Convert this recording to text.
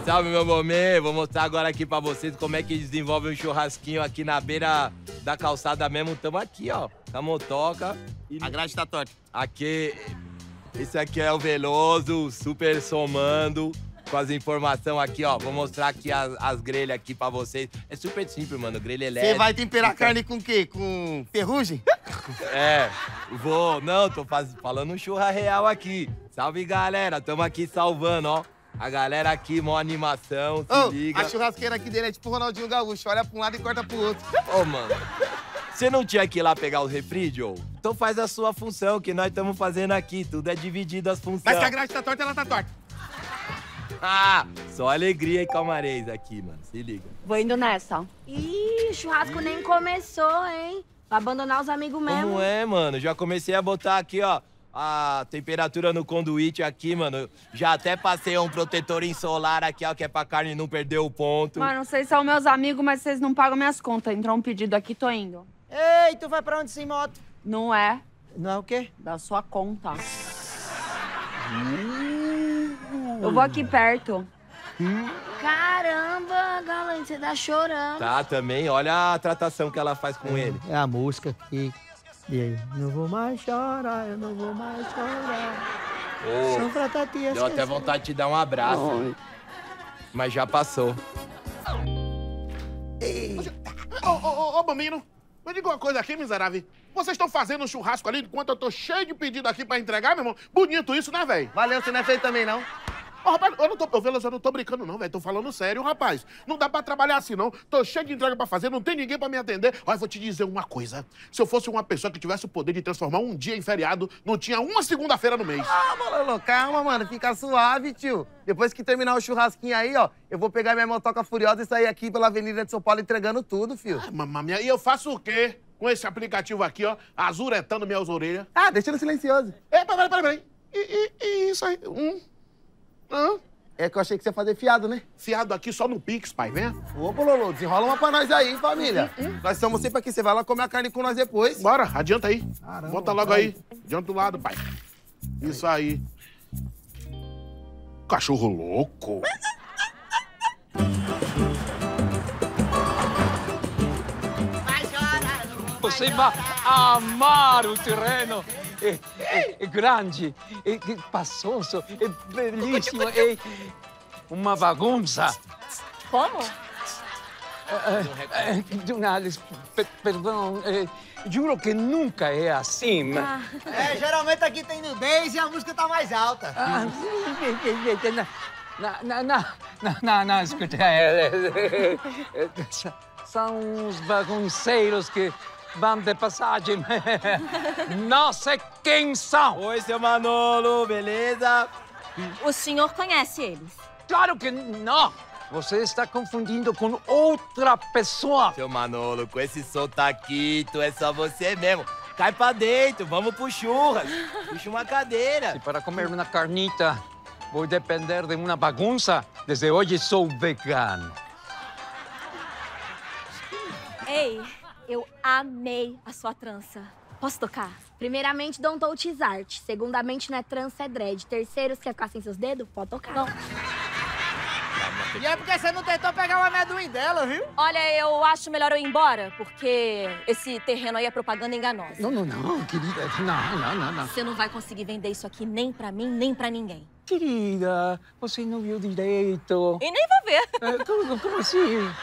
salve, meu momê. Vou mostrar agora aqui pra vocês como é que desenvolve um churrasquinho aqui na beira da calçada mesmo. Tamo aqui, ó, com a motoca. A grade tá torta. Aqui, esse aqui é o Veloso, super somando. Com as informações aqui, ó. Vou mostrar aqui as grelhas aqui pra vocês. É super simples, mano. Grelha elétrica. Você vai temperar a carne com o quê? Com ferrugem? É, vou. Não, tô falando um churra real aqui. Salve, galera. Tamo aqui salvando, ó. A galera aqui, mó animação, se liga. A churrasqueira aqui dele é tipo o Ronaldinho Gaúcho. Olha pra um lado e corta pro outro. Ô, mano. Você não tinha que ir lá pegar os refri, Joe? Então faz a sua função, que nós estamos fazendo aqui. Tudo é dividido as funções. Mas se a grade tá torta, ela tá torta. Ah, só alegria e calmarez aqui, mano. Se liga. Vou indo nessa. Ih, o churrasco nem começou, hein? Vai abandonar os amigos mesmo. Como é, mano? Já comecei a botar aqui, ó, a temperatura no conduíte aqui, mano. Já até passei um protetor insolar aqui, ó, que é pra carne não perder o ponto. Mano, vocês são meus amigos, mas vocês não pagam minhas contas. Entrou um pedido aqui, tô indo. Ei, tu vai pra onde sem moto? Não é Não é o quê? da sua conta. Eu vou aqui perto. Caramba, galera, você tá chorando. Tá, também. Olha a tratação que ela faz com ele. É a música aqui. E aí? Não vou mais chorar, eu não vou mais chorar. Ô, São pra Tati deu até vontade de te dar um abraço. Mas já passou. Ô, Bambino, me diga uma coisa aqui, miserável. Vocês estão fazendo um churrasco ali enquanto eu tô cheio de pedido aqui pra entregar, meu irmão? Bonito isso, né, velho? Valeu, você não é feio também, não? Ô, rapaz, eu não tô brincando, não, velho. Tô falando sério, rapaz. Não dá pra trabalhar assim, não. Tô cheio de entrega pra fazer, não tem ninguém pra me atender. Olha, vou te dizer uma coisa. Se eu fosse uma pessoa que tivesse o poder de transformar um dia em feriado, não tinha uma segunda-feira no mês. Ah, Bololô, calma, mano. Fica suave, tio. Depois que terminar o churrasquinho aí, ó, eu vou pegar minha motoca furiosa e sair aqui pela Avenida de São Paulo entregando tudo, filho. Ah, mamãe minha, e eu faço o quê com esse aplicativo aqui, ó, azuretando minhas orelhas? Ah, deixa no silencioso. Peraí. E isso aí? É que eu achei que você ia fazer fiado, né? Fiado aqui só no Pix, pai, né? Ô, Bololô, desenrola uma pra nós aí, hein, família? Nós estamos sempre aqui. Você vai lá comer a carne com nós depois. Bora, adianta aí. Caramba, Bota logo vai. aí. Adianta do lado, pai. Isso aí. Cachorro louco. Você vai amar o terreno. É grande, é espaçoso, é belíssimo, é uma bagunça. Como? Perdão, juro que nunca é assim. É, geralmente aqui tem nudez e a música tá mais alta. Não, escuta. São os bagunceiros que vão de passagem. Não sei quem são. Oi, seu Manolo, beleza? O senhor conhece eles? Claro que não. Você está confundindo com outra pessoa. Seu Manolo, com esse sotaquito, é só você mesmo. Cai pra dentro, vamos pro churras. Puxa uma cadeira. E para comer uma carnita, vou depender de uma bagunça. Desde hoje sou vegano. Ei, eu amei a sua trança. Posso tocar? Primeiramente, don't touch his art. Segundamente, não é trança, é dread. Terceiro, você quer ficar sem seus dedos? Pode tocar. Não. E é porque você não tentou pegar o amendoim dela, viu? Olha, eu acho melhor eu ir embora, porque esse terreno aí é propaganda enganosa. Não, querida. Não. Você não vai conseguir vender isso aqui nem pra mim, nem pra ninguém. Querida, você não viu direito. E nem vou ver. Como assim?